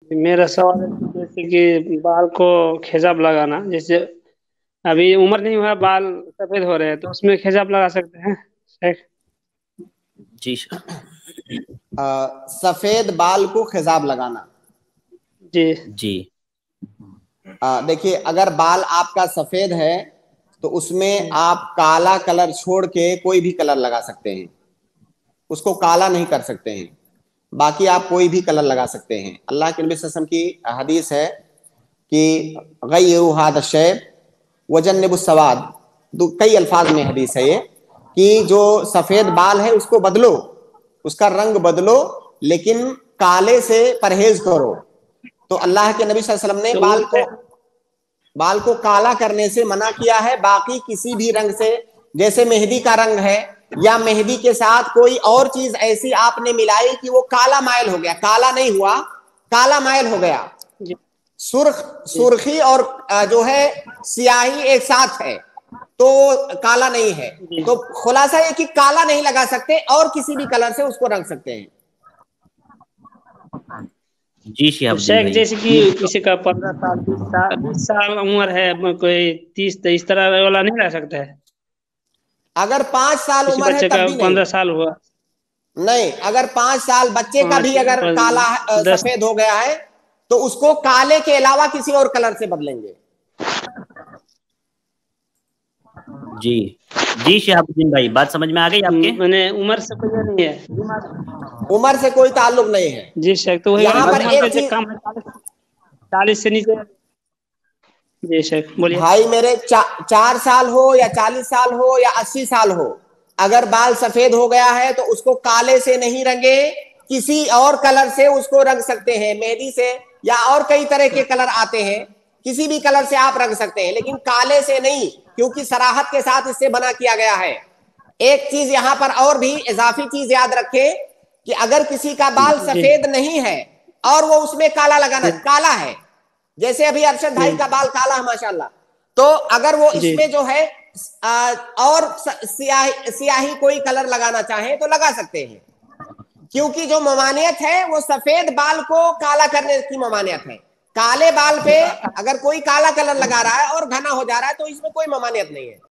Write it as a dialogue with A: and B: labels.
A: मेरा सवाल है कि जैसे कि बाल को खिजाब लगाना, जैसे अभी उम्र नहीं हुआ, बाल सफेद हो रहे हैं, तो उसमें खिजाब लगा सकते हैं शेख?
B: जी
C: सफेद बाल को खिजाब लगाना।
A: जी
B: जी
C: देखिए, अगर बाल आपका सफेद है तो उसमें आप काला कलर छोड़ के कोई भी कलर लगा सकते हैं, उसको काला नहीं कर सकते हैं। बाकी आप कोई भी कलर लगा सकते हैं। अल्लाह के नबी सल्लल्लाहु अलैहि वसल्लम की हदीस है कि गय्यिरू हादा शैब वजन्निबुस सवाद, कई अल्फाज में हदीस है ये, कि जो सफेद बाल है उसको बदलो, उसका रंग बदलो, लेकिन काले से परहेज करो। तो अल्लाह के नबी सल्लल्लाहु अलैहि वसल्लम ने
A: तो
C: बाल को काला करने से मना किया है। बाकी किसी भी रंग से, जैसे मेहंदी का रंग है या मेहंदी के साथ कोई और चीज ऐसी आपने मिलाई कि वो काला माइल हो गया, काला नहीं हुआ, काला माइल हो गया,
A: जी
C: सुर्खी और जो है सियाही एक साथ है, तो काला नहीं है।
A: जी
C: तो खुलासा है कि काला नहीं लगा सकते और किसी भी कलर से उसको रंग सकते हैं।
B: जी
A: तो
B: शिहाबुद्दीन
A: शेख,
B: भाई।
A: जैसे कि किसी का 15 साल 20 साल 20 साल उम्र है, कोई 30 इस तरह वाला नहीं रह सकता है?
C: अगर 5 साल
A: किसी
C: उम्र है
A: बच्चे
C: तब
A: का
C: भी नहीं।
A: 15 साल हुआ,
C: नहीं, अगर 5 साल बच्चे का भी
A: 5
C: अगर
A: और
C: काला
A: 10।
C: सफेद हो गया है तो उसको काले के अलावा किसी और कलर से बदलेंगे।
B: जी जी शिहाबुद्दीन भाई, बात समझ में आ गई आपके?
A: मैंने उम्र से कोई ये नहीं है।
C: उम्र से कोई ताल्लुक नहीं है।
A: जी शेख, तो वही वाला
C: यहाँ पर
A: उम्र का
C: एक
A: जो
C: चीज,
A: कम है, 40 से नीचे। जी शेख बोलिए।
C: भाई मेरे 4 साल हो या 40 साल हो या 80 साल हो, अगर बाल सफेद हो गया है तो उसको काले से नहीं रंगे, किसी और कलर से उसको रंग सकते हैं, मेहंदी से, या और कई तरह के कलर आते हैं, किसी भी कलर से आप रंग सकते हैं, लेकिन काले से नहीं, क्योंकि सराहत के साथ इससे मना किया गया है। एक चीज यहां पर और भी इजाफी चीज याद रखें कि अगर किसी का बाल
A: जी
C: सफेद नहीं है और वो उसमें काला लगाना,
A: जी
C: काला है, जैसे अभी अरशद भाई का बाल काला है माशाल्लाह, तो अगर वो
A: जी
C: इसमें जो है और सियाही कोई कलर लगाना चाहे तो लगा सकते हैं, क्योंकि जो ममानियत है वो सफेद बाल को काला करने की ममानियत है। काले बाल पे अगर कोई काला कलर लगा रहा है और घना हो जा रहा है तो इसमें कोई ममानियत नहीं है।